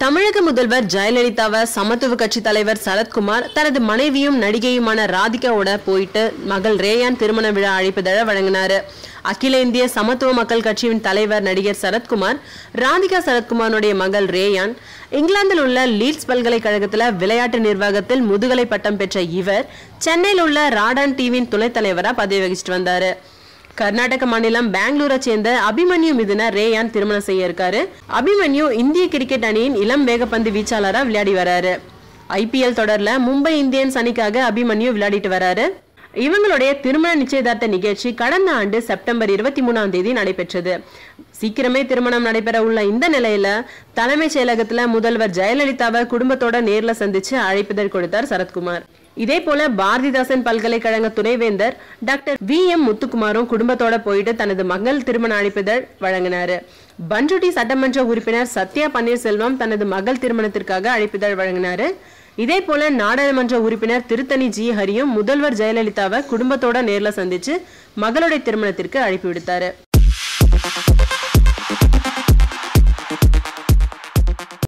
தமிழக முதல்வர் ஜெயலலிதாவை சமத்துவ கட்சி தலைவர் சரத்குமார் தனது மனைவியும் நடிகையுமான ராதிகாவோட போயிட்டு மகள் ரேயான் திருமண விழா அழைப்புதழ வழங்கினாரு. அகில இந்திய சமத்துவ மக்கள் கட்சியின் தலைவர் நடிகர் சரத்குமார் ராதிகா சரத்குமாருடைய மகள் ரேயான் இங்கிலாந்தில் உள்ள லீட்ஸ் பல்கலைக்கழகத்தில் விளையாட்டு நிர்வாகத்தில் முதுகலை பட்டம் பெற்ற இவர் சென்னையில் உள்ள ராடான் டிவியின் துணைத் தலைவரா பதவி வகிச்சிட்டு வந்தாரு. கர்நாடக மாநிலம் பெங்களூரை சேர்ந்த அபிமன்யு மிதுன ரேயான் திருமணம் செய்ய இருக்காரு. அபிமன்யு இந்திய கிரிக்கெட் அணியின் இளம் வேகப்பந்து வீச்சாளரா விளையாடி வராரு. IPL தொடர்ல மும்பை இந்தியன்ஸ் அணிக்காக அபிமன்யு விளையாடிட்டு வராரு. இவங்களுடைய திருமண நிச்சயதார்த்த நிகழ்ச்சி கடந்த ஆண்டு செப்டம்பர் 23ஆம் தேதி நடைபெற்றது. சீக்கிரமே திருமணம் நடைபெற உள்ள இந்த நிலையில தலைமைச் செயலகத்துல முதல்வர் ஜெயலலிதாவை குடும்பத்தோட நேர்ல சந்திச்சு அழைப்புதல் கொடுத்தார் சரத்குமார். இதே போல பாரதிதாசன் பல்கலைக்கழக துணைவேந்தர் டாக்டர் VM முத்துக்குமாரும் குடும்பத்தோட போயிட்டு தனது மகள் திருமண அழைப்புதல் வழங்கினாரு. பண்ருட்டி சட்டமன்ற உறுப்பினர் சத்யா பன்னீர்செல்வம் தனது மகள் திருமணத்திற்காக அழைப்புதல் வழங்கினாரு. இதே போல நாடாளுமன்ற உறுப்பினர் திருத்தணி G ஹரியும் முதல்வர் ஜெயலலிதாவை குடும்பத்தோட நேர்ல சந்திச்சு மகளுடைய திருமணத்திற்கு அழைப்பு விடுத்தாரு.